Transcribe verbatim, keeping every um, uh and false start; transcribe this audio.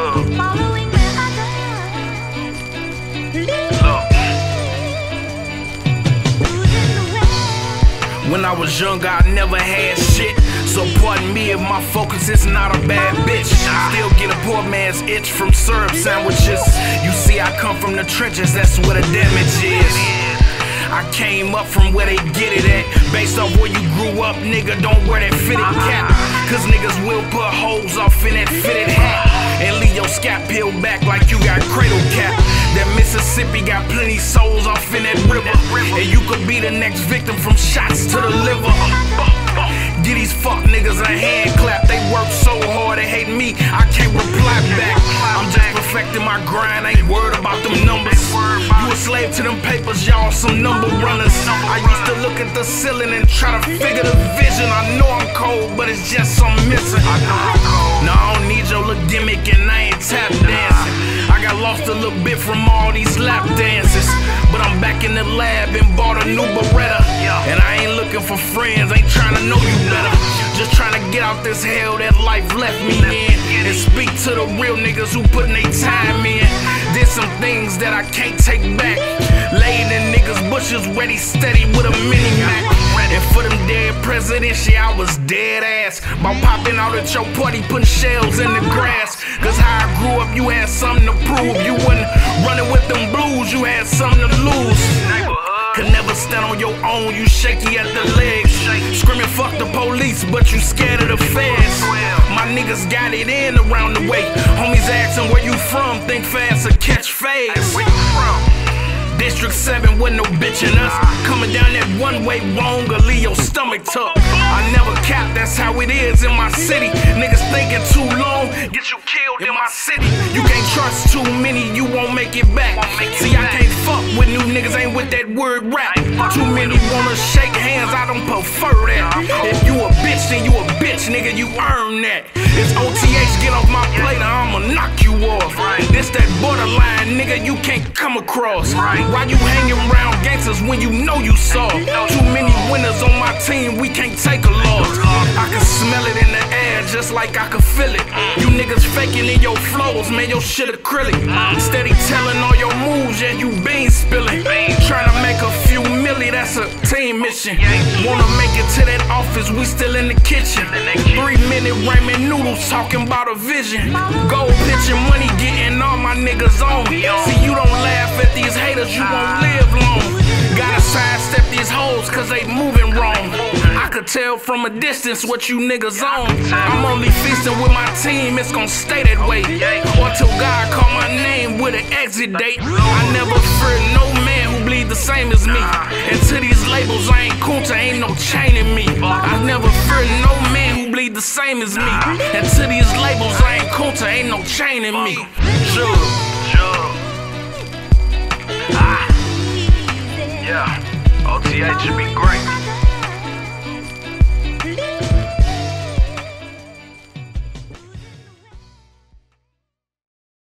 Look. When I was young, I never had shit. So pardon me if my focus is not a bad bitch. Still get a poor man's itch from syrup sandwiches. You see, I come from the trenches, that's where the damage is. I came up from where they get it at. Based off where you grew up, nigga, don't wear that fitted cap. Cause niggas will put holes off in that fitted hat and leave your scalp peeled back like you got cradle cap. That Mississippi got plenty souls off in that river, and you could be the next victim from shots to the liver. Get these fuck niggas a hand clap. They work so hard, they hate me, I can't reply back. I'm just perfecting my grind, ain't worried about them numbers. You a slave to them papers, y'all some number runners. I used to look at the ceiling and try to figure the vision. I know I'm cold, but it's just some missing. No, I don't need your little gimmick and I ain't tap dancing. I got lost a little bit from all these lap dances, but I'm back in the lab and bought a new Beretta. And I ain't looking for friends, ain't trying to know you better. Just trying to get out this hell that life left me in, and speak to the real niggas who putting their time in. Did some things that I can't take back. Laid in niggas' bushes, ready, steady with a mini-Mac. And for them dead presidents, yeah, I was dead ass. By popping out at your party, putting shells in the grass. Cause how I grew up, you had something to prove. You wasn't running with them blues, you had something to lose. Could never stand on your own, you shaky at the legs. Screaming fuck the police, but you scared of the feds. My niggas got it in around the way. Homies asking where you from, think fast or catch fades. District seven with no bitch in us. Coming down that one way wrong or leave your stomach tucked. I never cap, that's how it is in my city. Niggas thinking too long, get you killed in my city. You can't trust too many, you won't make it back. See, I can't fuck with new niggas, ain't with that word rap. Too many wanna shake hands, I don't prefer that. If you a bitch, then you a bitch, nigga, you earn that. It's O T H, get off my plate or I'ma knock you off. This that borderline, nigga, you can't come across. Why you hanging around gangsters when you know you soft? Too many winners on my team, we can't take a loss. I can smell it in the air just like I can feel it. You niggas faking in your flows, man, your shit acrylic. Steady telling all your moves, yeah, you bean spilling. Trying to make a few milli, that's a team mission. Wanna make it to that office, we still in the kitchen. Three minute ramen noodles, talking about a vision. Gold pitching money, getting all my niggas on. See, you don't laugh at these haters, you won't live long. Gotta sidestep these hoes cause they moving wrong. I could tell from a distance what you niggas on. I'm only feasting with my team, it's gon' stay that way. Or till God call my name with an exit date. I never fear no man who bleed the same as me. And to these labels I ain't Kunta, ain't no chain in me. I never fear no man who bleed the same as me. And to these labels I ain't Kunta, ain't no chain in me. Sure, sure. Ah. Yeah, O T H should be great.